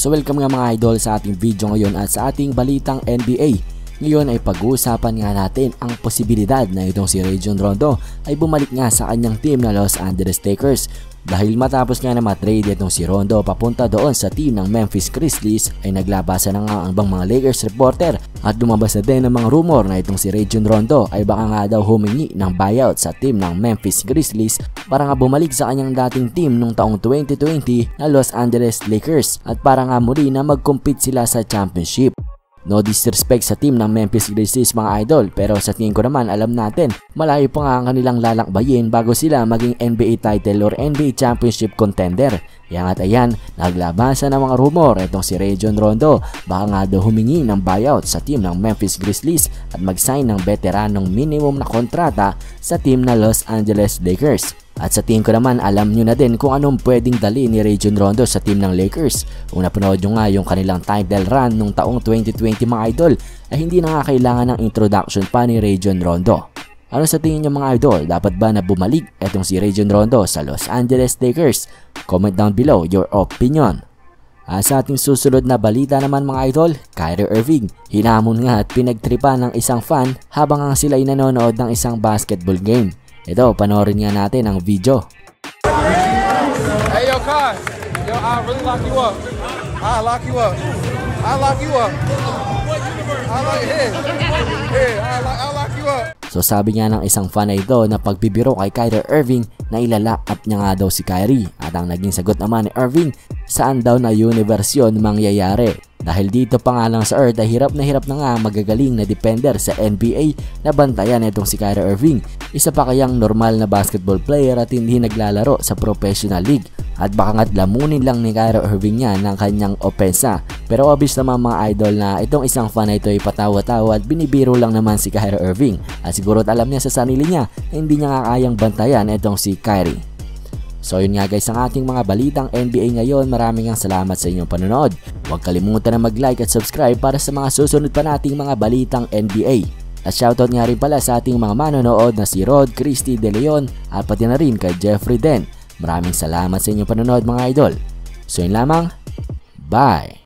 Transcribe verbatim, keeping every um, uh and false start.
So welcome nga mga idol sa ating video ngayon at sa ating balitang N B A. Ngayon ay pag-uusapan nga natin ang posibilidad na itong si Rajon Rondo ay bumalik nga sa kanyang team na Los Angeles Lakers. Dahil matapos nga na matrade itong si Rondo papunta doon sa team ng Memphis Grizzlies ay naglabasan na nga ang ibang mga Lakers reporter at lumabas na din ang mga rumor na itong si Rajon Rondo ay baka nga daw humingi ng buyout sa team ng Memphis Grizzlies para nga bumalik sa kanyang dating team nung taong twenty twenty na Los Angeles Lakers at para nga muli na mag-compete sila sa championship. No disrespect sa team ng Memphis Grizzlies mga idol, pero sa tingin ko naman alam natin malayo pa nga ang kanilang lalakbayin bago sila maging N B A title or N B A championship contender. Yan at ayan, naglabasan ng mga rumor itong si Rajon Rondo baka nga daw humingi ng buyout sa team ng Memphis Grizzlies at mag-sign ng veteranong minimum na kontrata sa team na Los Angeles Lakers. At sa tingin ko naman alam nyo na din kung anong pwedeng dali ni Rajon Rondo sa team ng Lakers. Kung napanood nyo nga yung kanilang title run nung taong twenty twenty mga idol ay hindi na nga kailangan ng introduction pa ni Rajon Rondo. Ano sa tingin nyo mga idol? Dapat ba na bumalik etong si Rajon Rondo sa Los Angeles Lakers? Comment down below your opinion. At sa ating susunod na balita naman mga idol, Kyrie Irving hinamon nga at pinagtripan ng isang fan habang ang sila ay nanonood ng isang basketball game. Ito, panoorin nga natin ang video. Hey yo, Kai. Yo, I'll really lock you up. I'll lock you up. I'll lock you up. I'll lock here. Here, I'll lock, I'll lock you up. So sabi nga ng isang fan na ito na pagbibiro kay Kyrie Irving na ilalak up niya nga daw si Kyrie. At ang naging sagot naman ni Irving, saan daw na universe yun mangyayari? Dahil dito pa nga lang sa Earth ay hirap na hirap na nga magagaling na defender sa N B A na bantayan itong si Kyrie Irving. Isa pa kayang normal na basketball player at hindi naglalaro sa professional league. At baka nga't lamunin lang ni Kyrie Irving niya ng kanyang opensa. Pero obvious naman mga idol na itong isang fan na ito ay patawa-tawa at binibiro lang naman si Kyrie Irving. At siguro alam niya sa sarili niya na hindi niya nga kayang bantayan itong si Kyrie. So yun nga guys ang ating mga balitang N B A ngayon. Maraming ang salamat sa inyong panonood. Huwag kalimutan na mag-like at subscribe para sa mga susunod pa nating mga balitang N B A. At shoutout nga rin pala sa ating mga manonood na si Rod, Christy De Leon at pati na rin kay Jeffrey Den. Maraming salamat sa inyong panonood mga idol. So yun lamang. Bye!